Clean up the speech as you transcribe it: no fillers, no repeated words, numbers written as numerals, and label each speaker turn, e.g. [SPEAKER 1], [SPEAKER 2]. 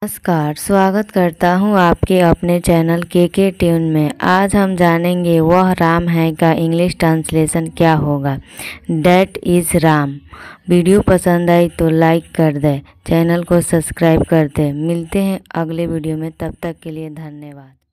[SPEAKER 1] नमस्कार, स्वागत करता हूँ आपके अपने चैनल के ट्यून में। आज हम जानेंगे वह राम है का इंग्लिश ट्रांसलेशन क्या होगा। That is Ram. वीडियो पसंद आई तो लाइक कर दें, चैनल को सब्सक्राइब कर दें। मिलते हैं अगले वीडियो में, तब तक के लिए धन्यवाद।